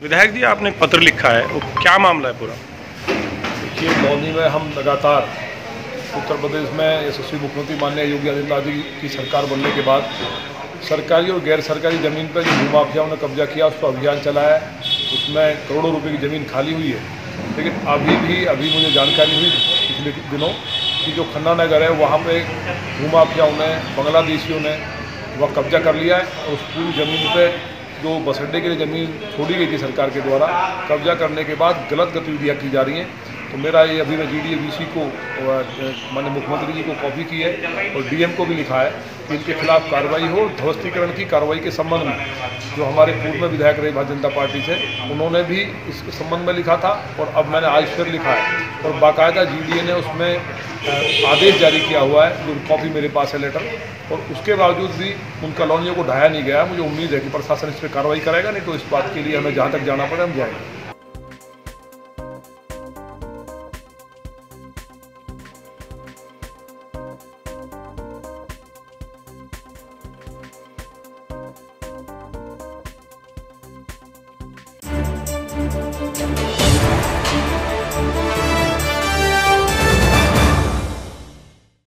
विधायक जी, आपने एक पत्र लिखा है, वो क्या मामला है पूरा? देखिए, मौनी में हम लगातार उत्तर प्रदेश में यशस्वी मुख्यमंत्री माननीय योगी आदित्यनाथ जी की सरकार बनने के बाद सरकारी और गैर सरकारी ज़मीन पर जो भूमाफियाओं ने कब्जा किया उसको अभियान चलाया है। उसमें करोड़ों रुपए की ज़मीन खाली हुई है, लेकिन अभी मुझे जानकारी हुई पिछले दिनों कि जो खन्ना नगर है वहाँ पे भूमाफियाओं ने, बांग्लादेशियों ने वह कब्जा कर लिया है। और उस पूरी ज़मीन पे जो बस अड्डे के लिए ज़मीन छोड़ी गई थी सरकार के द्वारा, कब्जा करने के बाद गलत गतिविधियाँ की जा रही हैं। तो मेरा ये अभी मैं GDA VC को माननीय मुख्यमंत्री जी को कॉपी की है और DM को भी लिखा है कि इनके खिलाफ कार्रवाई हो। ध्वस्तीकरण की कार्रवाई के संबंध में जो हमारे पूर्व में विधायक रहे भारतीय जनता पार्टी से, उन्होंने भी इस संबंध में लिखा था और अब मैंने आज फिर लिखा है और बाकायदा GDA ने उसमें आदेश जारी किया हुआ है, जो कॉपी मेरे पास है लेटर। और उसके बावजूद भी उन कॉलोनियों को ढाया नहीं गया। मुझे उम्मीद है कि प्रशासन इस पर कार्रवाई करेगा, नहीं तो इस बात के लिए हमें जहाँ तक जाना पड़े हम जाएंगे।